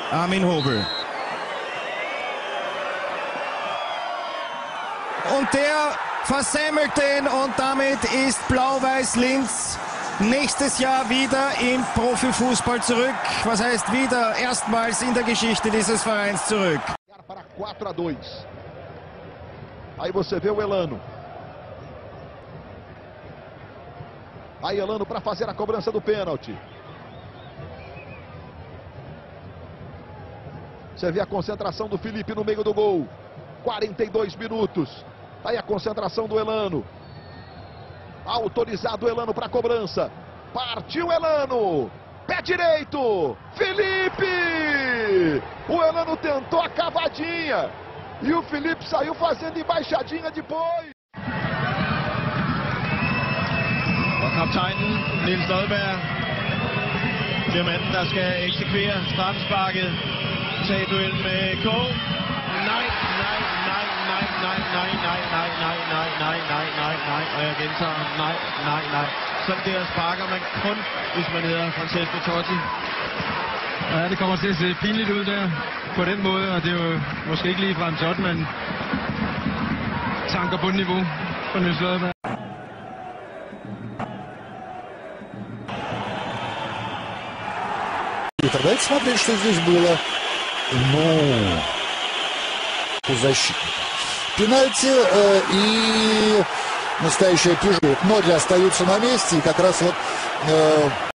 Armin Hobel. Und der versemmelt den und damit ist Blau-Weiß Linz nächstes Jahr wieder im Profifußball zurück. Was heißt wieder? Erstmals in der Geschichte dieses Vereins zurück. Para 4-2. Aí você vê o Elano. Aí Elano para fazer a cobrança do pênalti. Você vê a concentração do Felipe no meio do gol. 42 minutos. Aí a concentração do Elano. Autorizado o Elano para a cobrança. Partiu Elano. Pé direito. Felipe! O Elano tentou a cavadinha. E o Felipe saiu fazendo embaixadinha depois. Og kaptajnen Niels Lodberg bliver manden, der skal eksekvere straffesparket. Tage duel med K. Nej. Og jeg gentager, nej. Sådan der sparker man kun, hvis man hedder Francesco Totti. Ja, det kommer til at se pinligt ud der, på den måde, og det er jo måske ikke ligefrem sådan, men tanker på niveau for Niels Lodberg. Давайте смотреть, что здесь было. Ну, у защитника. Пенальти и настоящая пижу. Ноги остаются на месте, и как раз вот